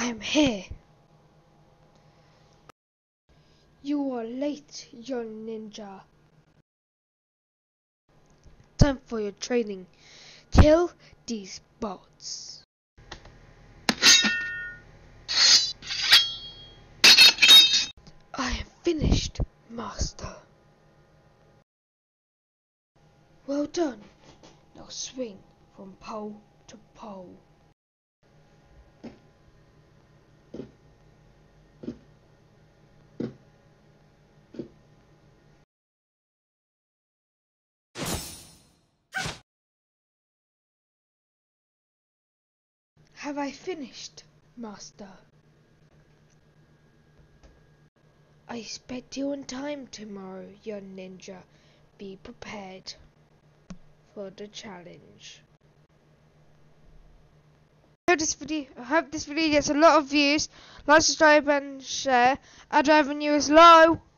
I am here. You are late, young ninja. Time for your training. Kill these bots. I am finished, Master. Well done. Now swing from pole to pole. Have I finished, Master? I expect you on time tomorrow, young ninja. Be prepared for the challenge. I hope this video gets a lot of views. Like, subscribe and share. Ad revenue is low.